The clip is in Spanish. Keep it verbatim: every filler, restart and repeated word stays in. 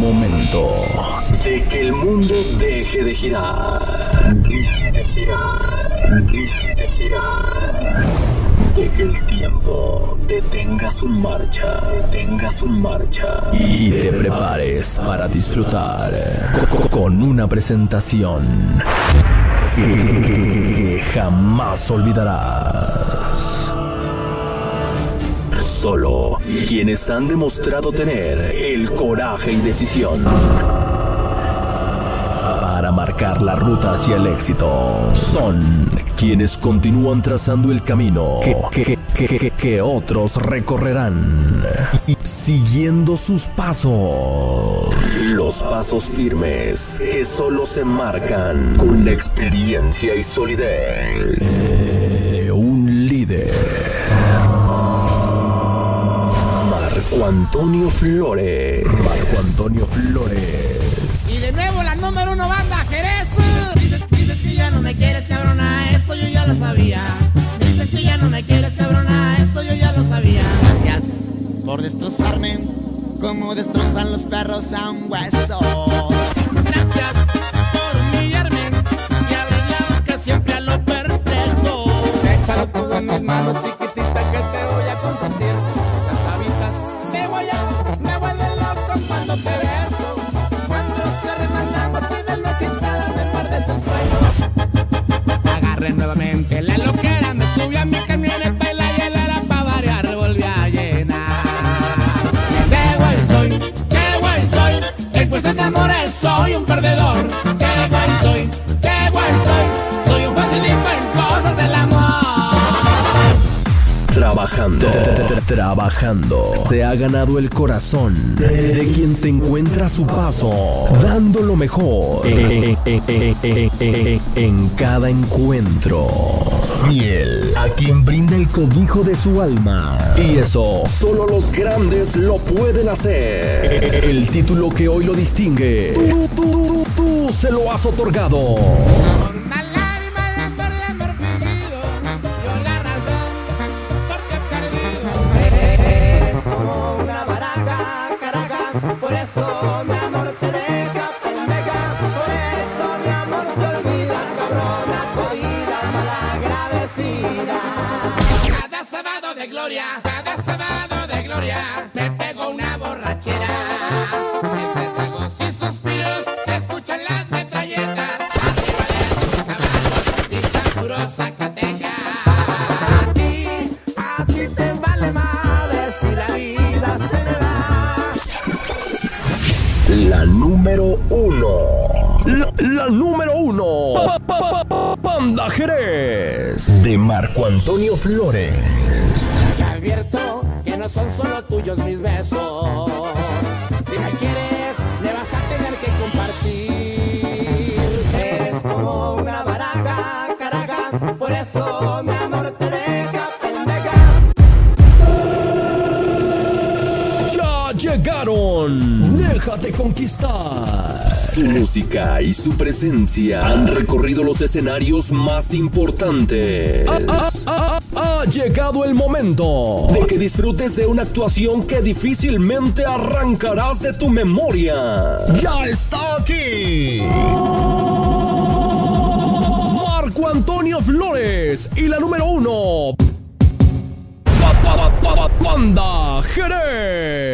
momento de que el mundo deje de girar, deje de girar, deje de girar, de que el tiempo detenga su marcha, detenga su marcha y te prepares para disfrutar co- con una presentación que, que jamás olvidarás. Solo quienes han demostrado tener el coraje y decisión para marcar la ruta hacia el éxito son quienes continúan trazando el camino que, que, que, que, que otros recorrerán, siguiendo sus pasos. Los pasos firmes que solo se marcan con la experiencia y solidez de un líder. Marco Antonio Flores. Marco Antonio Flores. Y de nuevo la número uno banda, Jerez. Dices, dices que ya no me quieres, cabrona, eso yo ya lo sabía. Dices que ya no me quieres, cabrona, eso yo ya lo sabía. Gracias por destrozarme como destrozan los perros a un hueso. Gracias por humillarme y abrir la boca siempre a lo perfecto. Déjalo todo en mis manos, chiquitita, que te voy a consentir. Me voy a, me vuelve loco cuando te beso. Cuando se remandamos y de la cintada me muerdes el cuello. Agarré nuevamente la loquera, me subí a mi camioneta y la hielera pa' variar volví a llenar. Qué guay soy, qué guay soy, en cuestión de amores soy un perdedor. Qué guay soy, qué guay soy, soy un facilito en cosas del amor. Trabajando, trabajando, se ha ganado el corazón de quien se encuentra a su paso, dando lo mejor en, en, en, en, en, en cada encuentro. Fiel a quien brinda el cobijo de su alma. Y eso, solo los grandes lo pueden hacer. El título que hoy lo distingue, tú, tú, tú, tú se lo has otorgado. Por eso mi amor te deja pendeja, por eso mi amor te olvida, cabrona, jodida, malagradecida. Cada sábado de gloria, cada sábado de gloria, me pego una borrachera. Entre tragos y suspiros se escuchan las metralletas, arriba de sus caballos gritan puro Zacateca. A ti, a ti te vale madre si la vida se me va. La número uno. La, la número uno. Pa, pa, pa, pa, Banda Jerez. De Marco Antonio Flores. Te advierto que no son solo tuyos mis besos. Si me quieres, me vas a tener que compartir. Eres como una baraja, caraja. Por eso mi amor te deja pendeja. Ya llegaron. Déjate conquistar. Su música y su presencia han recorrido los escenarios más importantes. Ha, ha, ha, ha llegado el momento de que disfrutes de una actuación que difícilmente arrancarás de tu memoria. ¡Ya está aquí! Marco Antonio Flores y la número uno. Pa, pa, pa, pa, Banda Jerez.